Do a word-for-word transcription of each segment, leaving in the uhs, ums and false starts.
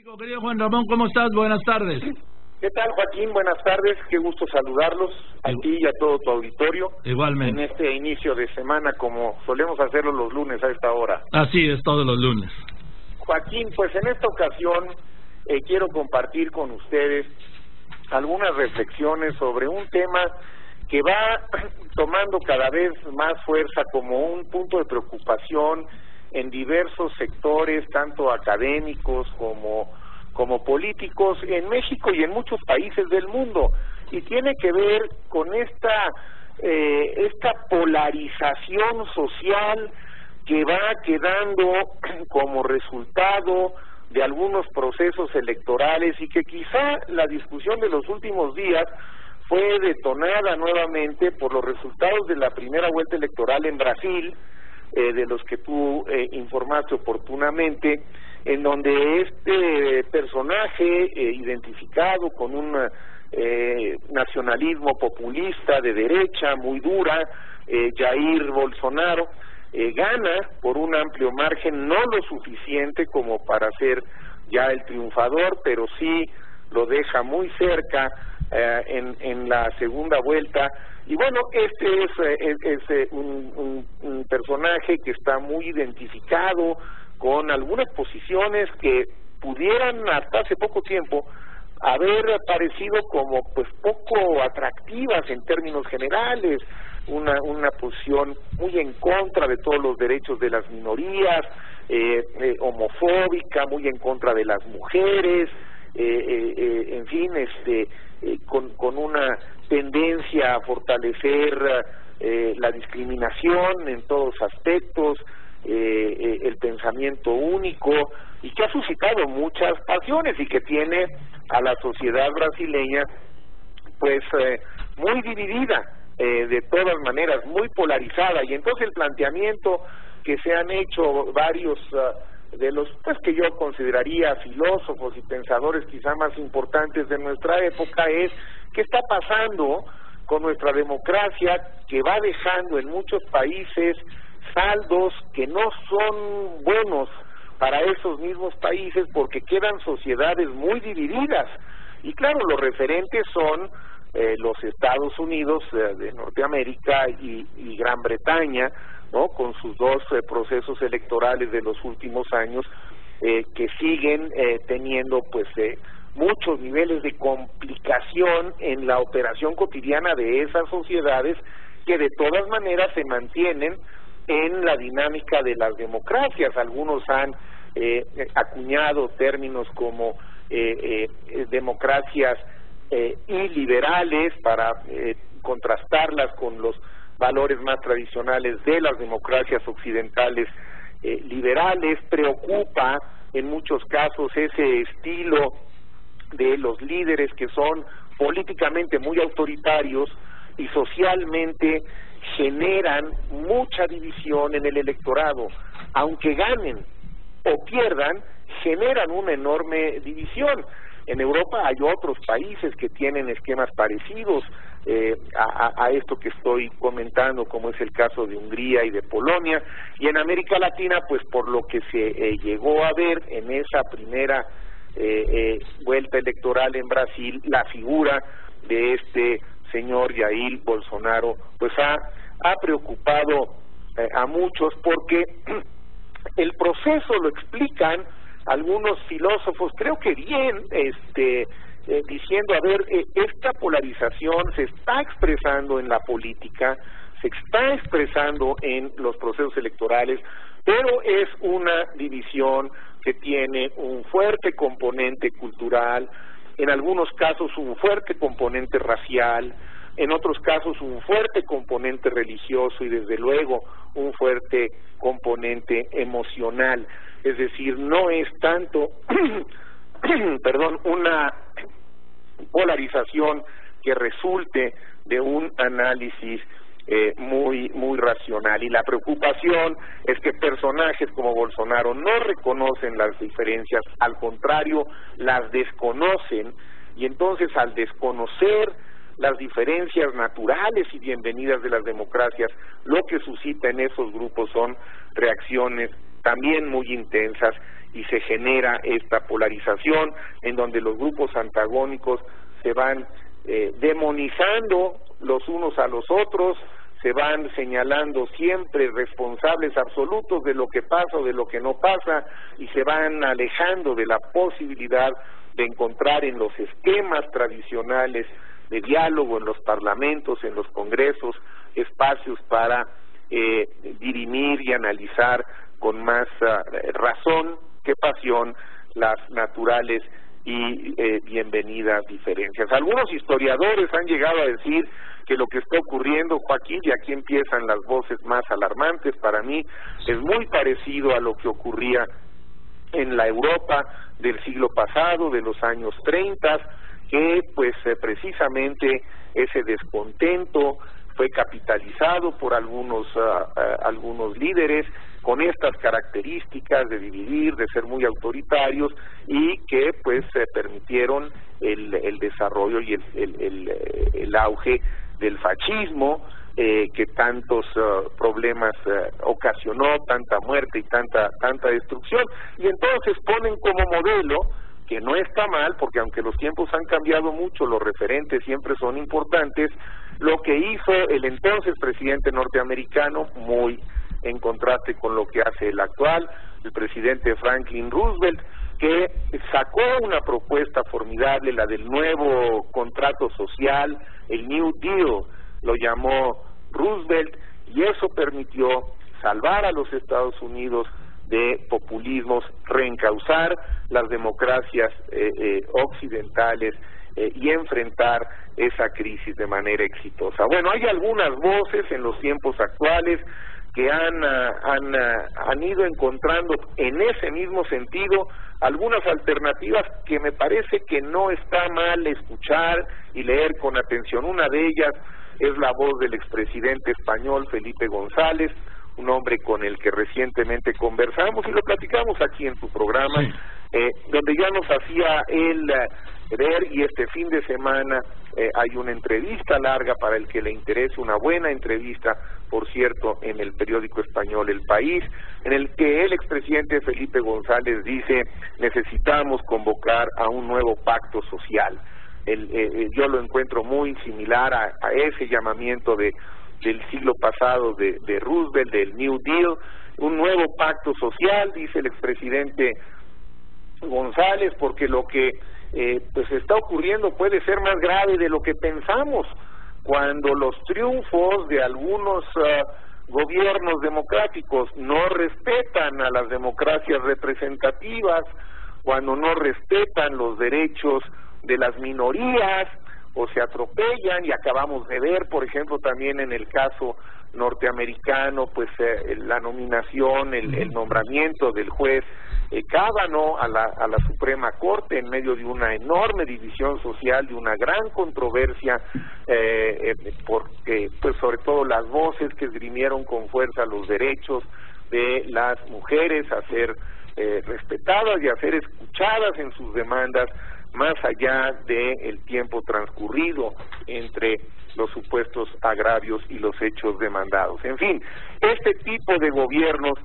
México, querido Juan Ramón, ¿cómo estás? Buenas tardes. ¿Qué tal, Joaquín? Buenas tardes, qué gusto saludarlos a ti y a todo tu auditorio. Igualmente. En este inicio de semana, como solemos hacerlo los lunes a esta hora. Así es, todos los lunes. Joaquín, pues en esta ocasión eh, quiero compartir con ustedes algunas reflexiones sobre un tema que va tomando cada vez más fuerza como un punto de preocupación en diversos sectores, tanto académicos como como políticos en México y en muchos países del mundo, y tiene que ver con esta eh, esta polarización social que va quedando como resultado de algunos procesos electorales, y que quizá la discusión de los últimos días fue detonada nuevamente por los resultados de la primera vuelta electoral en Brasil, eh, de los que tú eh, informaste oportunamente, en donde este personaje eh, identificado con un eh, nacionalismo populista de derecha muy dura, eh, Jair Bolsonaro, eh, gana por un amplio margen, no lo suficiente como para ser ya el triunfador, pero sí lo deja muy cerca eh, en, en la segunda vuelta. Y bueno, este es, es, es eh, un, un, un personaje que está muy identificado con algunas posiciones que pudieran hasta hace poco tiempo haber parecido como pues poco atractivas en términos generales, una una posición muy en contra de todos los derechos de las minorías, eh, eh, homofóbica, muy en contra de las mujeres, eh, eh, eh, en fin, este eh, con, con una tendencia a fortalecer eh, la discriminación en todos aspectos, Eh, eh, el pensamiento único, y que ha suscitado muchas pasiones y que tiene a la sociedad brasileña pues eh, muy dividida, eh, de todas maneras, muy polarizada. Y entonces el planteamiento que se han hecho varios uh, de los pues que yo consideraría filósofos y pensadores quizá más importantes de nuestra época es: ¿qué está pasando con nuestra democracia, que va dejando en muchos países saldos que no son buenos para esos mismos países, porque quedan sociedades muy divididas? Y claro, los referentes son eh, los Estados Unidos eh, de Norteamérica y, y Gran Bretaña, ¿no?, con sus dos eh, procesos electorales de los últimos años, eh, que siguen eh, teniendo pues eh, muchos niveles de complicación en la operación cotidiana de esas sociedades, que de todas maneras se mantienen en la dinámica de las democracias. Algunos han eh, acuñado términos como eh, eh, democracias eh, iliberales para eh, contrastarlas con los valores más tradicionales de las democracias occidentales eh, liberales. Preocupa en muchos casos ese estilo de los líderes que son políticamente muy autoritarios y socialmente generan mucha división en el electorado. Aunque ganen o pierdan, generan una enorme división. En Europa hay otros países que tienen esquemas parecidos eh, a, a esto que estoy comentando, como es el caso de Hungría y de Polonia. Y en América Latina, pues por lo que se eh, llegó a ver en esa primera eh, eh, vuelta electoral en Brasil, la figura de este señor Jair Bolsonaro pues ha, ha preocupado eh, a muchos, porque el proceso lo explican algunos filósofos, creo que bien, este eh, diciendo, a ver, eh, esta polarización se está expresando en la política, se está expresando en los procesos electorales, pero es una división que tiene un fuerte componente cultural, en algunos casos un fuerte componente racial, en otros casos un fuerte componente religioso y desde luego un fuerte componente emocional. Es decir, no es tanto perdón, una polarización que resulte de un análisis eh, muy muy racional. Y la preocupación es que personajes como Bolsonaro no reconocen las diferencias, al contrario, las desconocen, y entonces al desconocer las diferencias naturales y bienvenidas de las democracias, lo que suscita en esos grupos son reacciones también muy intensas y se genera esta polarización en donde los grupos antagónicos se van eh, demonizando los unos a los otros, se van señalando siempre responsables absolutos de lo que pasa o de lo que no pasa, y se van alejando de la posibilidad de encontrar en los esquemas tradicionales de diálogo, en los parlamentos, en los congresos, espacios para eh, dirimir y analizar con más uh, razón que pasión las naturales y eh, bienvenidas diferencias. Algunos historiadores han llegado a decir que lo que está ocurriendo, Joaquín, y aquí empiezan las voces más alarmantes, para mí es muy parecido a lo que ocurría en la Europa del siglo pasado, de los años treinta, que pues eh, precisamente ese descontento fue capitalizado por algunos uh, uh, algunos líderes con estas características de dividir, de ser muy autoritarios, y que pues eh, permitieron el, el desarrollo y el, el, el, el auge del fascismo, eh, que tantos uh, problemas uh, ocasionó, tanta muerte y tanta tanta destrucción, y entonces ponen como modelo, que no está mal, porque aunque los tiempos han cambiado mucho, los referentes siempre son importantes, lo que hizo el entonces presidente norteamericano, muy en contraste con lo que hace el actual, el presidente Franklin Roosevelt, que sacó una propuesta formidable, la del nuevo contrato social, el New Deal, lo llamó Roosevelt, y eso permitió salvar a los Estados Unidos de populismos, reencauzar las democracias eh, eh, occidentales eh, y enfrentar esa crisis de manera exitosa. Bueno, hay algunas voces en los tiempos actuales que han, uh, han, uh, han ido encontrando en ese mismo sentido algunas alternativas que me parece que no está mal escuchar y leer con atención. Una de ellas es la voz del expresidente español Felipe González, un hombre con el que recientemente conversamos y lo platicamos aquí en su programa, sí. eh, donde ya nos hacía él eh, ver, y este fin de semana eh, hay una entrevista larga para el que le interese, una buena entrevista, por cierto, en el periódico español El País, en el que el expresidente Felipe González dice: necesitamos convocar a un nuevo pacto social. El, eh, yo lo encuentro muy similar a, a ese llamamiento de del siglo pasado de, de Roosevelt, del New Deal, un nuevo pacto social, dice el expresidente González, porque lo que eh, pues está ocurriendo puede ser más grave de lo que pensamos, cuando los triunfos de algunos uh, gobiernos democráticos no respetan a las democracias representativas, cuando no respetan los derechos de las minorías, o se atropellan, y acabamos de ver, por ejemplo, también en el caso norteamericano, pues eh, la nominación, el, el nombramiento del juez eh, Kavanaugh a la, a la Suprema Corte en medio de una enorme división social, de una gran controversia, eh, eh, porque pues sobre todo las voces que esgrimieron con fuerza los derechos de las mujeres a ser eh, respetadas y a ser escuchadas en sus demandas, más allá del de tiempo transcurrido entre los supuestos agravios y los hechos demandados. En fin, este tipo de gobiernos,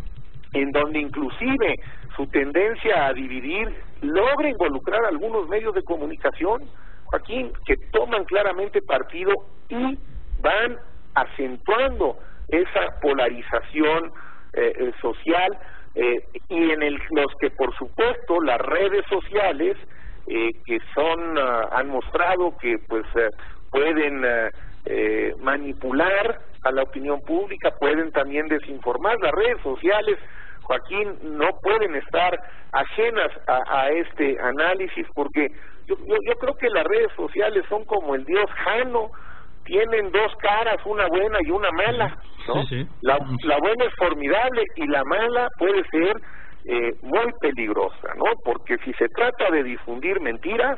en donde inclusive su tendencia a dividir logra involucrar a algunos medios de comunicación, Joaquín, que toman claramente partido y van acentuando esa polarización eh, eh, social, eh, y en el, los que por supuesto las redes sociales Eh, que son uh, han mostrado que pues uh, pueden uh, eh, manipular a la opinión pública, pueden también desinformar. Las redes sociales, Joaquín, no pueden estar ajenas a, a este análisis, porque yo, yo, yo creo que las redes sociales son como el dios Jano, tienen dos caras, una buena y una mala, ¿no? Sí, sí. La, la buena es formidable y la mala puede ser Eh, muy peligrosa, ¿no? Porque si se trata de difundir mentiras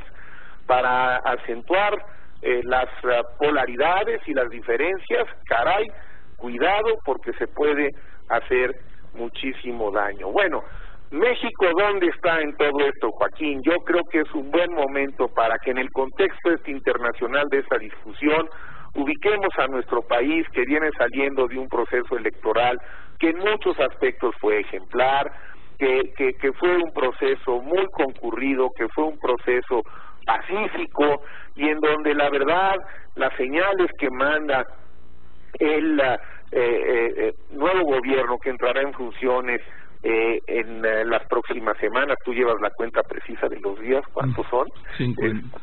para acentuar eh, las uh, polaridades y las diferencias, caray, cuidado, porque se puede hacer muchísimo daño. Bueno, México, ¿dónde está en todo esto, Joaquín? Yo creo que es un buen momento para que en el contexto este internacional de esta discusión ubiquemos a nuestro país, que viene saliendo de un proceso electoral que en muchos aspectos fue ejemplar, que, que, que fue un proceso muy concurrido, que fue un proceso pacífico y en donde la verdad las señales que manda el eh, eh, nuevo gobierno que entrará en funciones eh, en eh, las próximas semanas, tú llevas la cuenta precisa de los días, ¿cuántos son? cincuenta.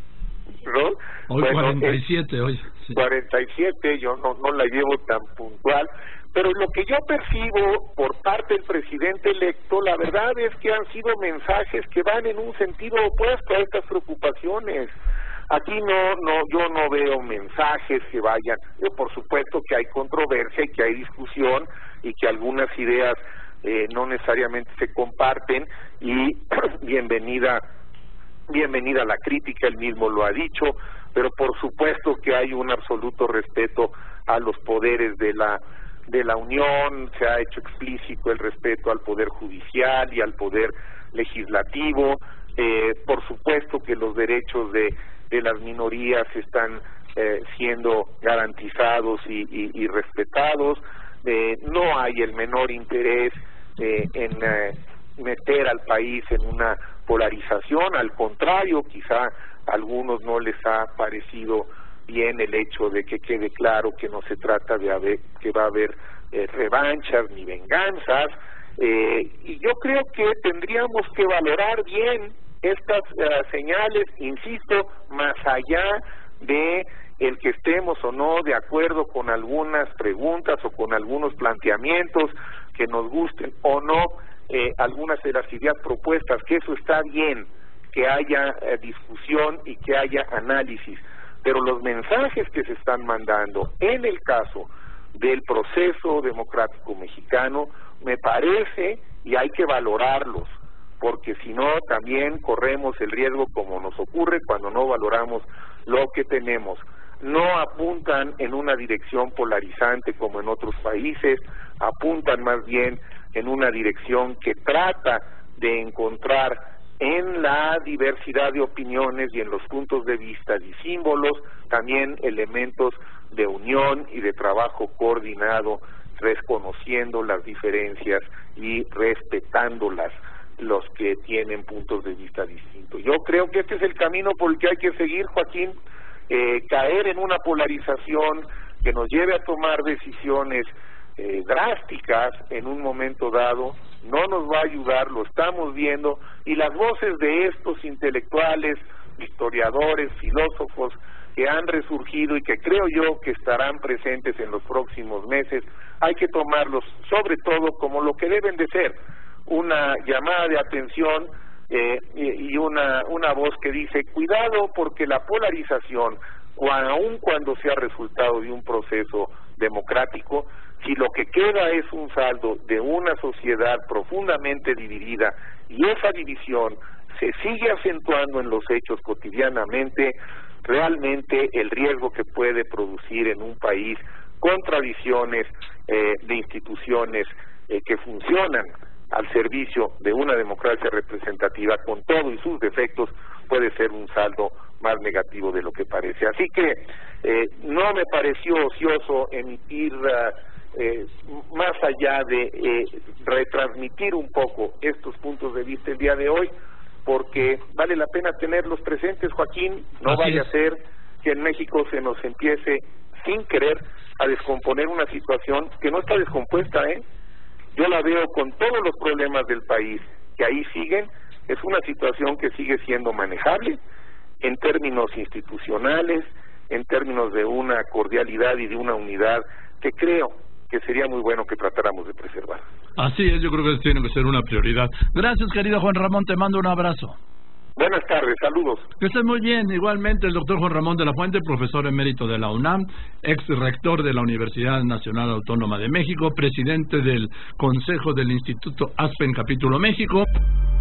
¿No? Hoy bueno, cuarenta y siete, hoy. Sí. cuarenta y siete, yo no, no la llevo tan puntual, pero lo que yo percibo por parte del presidente electo, la verdad es que han sido mensajes que van en un sentido opuesto a estas preocupaciones. Aquí no, no, yo no veo mensajes que vayan, yo por supuesto que hay controversia y que hay discusión y que algunas ideas eh, no necesariamente se comparten y bienvenida bienvenida la crítica, él mismo lo ha dicho, pero por supuesto que hay un absoluto respeto a los poderes de la de la Unión, se ha hecho explícito el respeto al poder judicial y al poder legislativo, eh, por supuesto que los derechos de de las minorías están eh, siendo garantizados y, y, y respetados, eh, no hay el menor interés eh, en eh, meter al país en una polarización, al contrario, quizá a algunos no les ha parecido bien el hecho de que quede claro que no se trata de haber, que va a haber eh, revanchas ni venganzas, eh, y yo creo que tendríamos que valorar bien estas uh, señales, insisto, más allá de el que estemos o no de acuerdo con algunas preguntas o con algunos planteamientos que nos gusten o no, eh, algunas de las ideas propuestas, que eso está bien, que haya eh, discusión y que haya análisis, pero los mensajes que se están mandando en el caso del proceso democrático mexicano, me parece, y hay que valorarlos, porque si no también corremos el riesgo, como nos ocurre cuando no valoramos lo que tenemos. No apuntan en una dirección polarizante como en otros países, apuntan más bien en una dirección que trata de encontrar en la diversidad de opiniones y en los puntos de vista y símbolos también elementos de unión y de trabajo coordinado, reconociendo las diferencias y respetándolas los que tienen puntos de vista distintos. Yo creo que este es el camino por el que hay que seguir, Joaquín, eh, caer en una polarización que nos lleve a tomar decisiones eh, drásticas en un momento dado, no nos va a ayudar, lo estamos viendo, y las voces de estos intelectuales, historiadores, filósofos, que han resurgido y que creo yo que estarán presentes en los próximos meses, hay que tomarlos sobre todo como lo que deben de ser, una llamada de atención eh, y una una voz que dice cuidado porque la polarización, aun cuando sea resultado de un proceso democrático, si lo que queda es un saldo de una sociedad profundamente dividida y esa división se sigue acentuando en los hechos cotidianamente, realmente el riesgo que puede producir en un país con tradiciones eh, de instituciones eh, que funcionan al servicio de una democracia representativa con todo y sus defectos puede ser un saldo más negativo de lo que parece. Así que eh, no me pareció ocioso emitir uh, eh, más allá de eh, retransmitir un poco estos puntos de vista el día de hoy, porque vale la pena tenerlos presentes, Joaquín, no Así vaya es. a ser que en México se nos empiece sin querer a descomponer una situación que no está descompuesta, ¿eh? Yo la veo con todos los problemas del país que ahí siguen, es una situación que sigue siendo manejable en términos institucionales, en términos de una cordialidad y de una unidad que creo que sería muy bueno que tratáramos de preservar. Así es, yo creo que eso tiene que ser una prioridad. Gracias, querido Juan Ramón, te mando un abrazo. Buenas tardes, saludos. Que estés muy bien. Igualmente el doctor Juan Ramón de la Fuente, profesor emérito de la UNAM, ex rector de la Universidad Nacional Autónoma de México, presidente del Consejo del Instituto ASPEN Capítulo México.